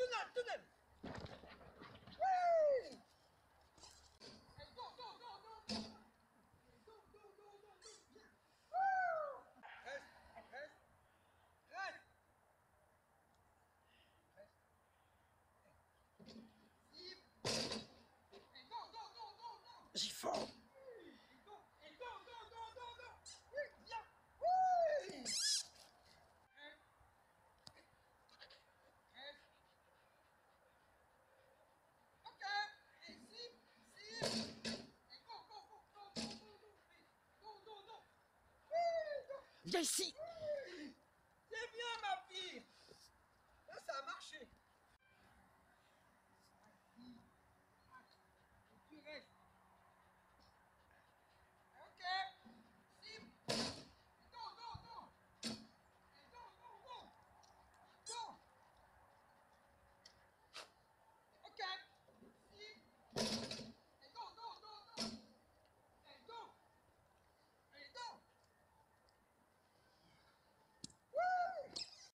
Tunnel, tunnel. Oui. Hey, go, go, go, go, go. Go, go, go, go, go. Woo. Reste, reste, reste. Reste. Zip. Hey, go, go, go, go, go. J'y fond. Et go, et go, go, go, go, go. Oui, viens. Oui. Reste. Reste. Ok. Et zip, zip. Et go, go, go, go, go, go, go. Go, go, go. Oui, go. Viens ici.